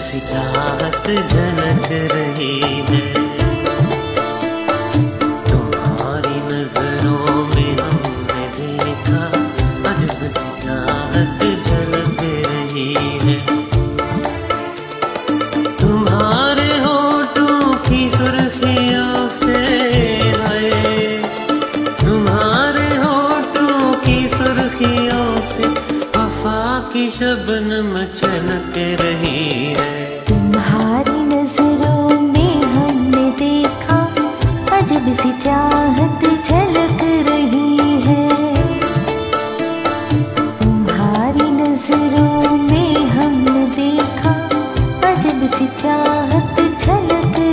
सी चाहत झलक रही है। तुम्हारी नजरों में हमने देखा अजब सी चाहत झलक रही है। तुम्हारे होठों की सुर्खियों से तुम्हारे होठों की सुर्खियों से वफा की शबनम छलक रही है। तुम्हारी नजरों में हमने देखा अजब सी चाहत झलक रही है। तुम्हारी नजरों में हमने देखा अजब सी चाहत झलक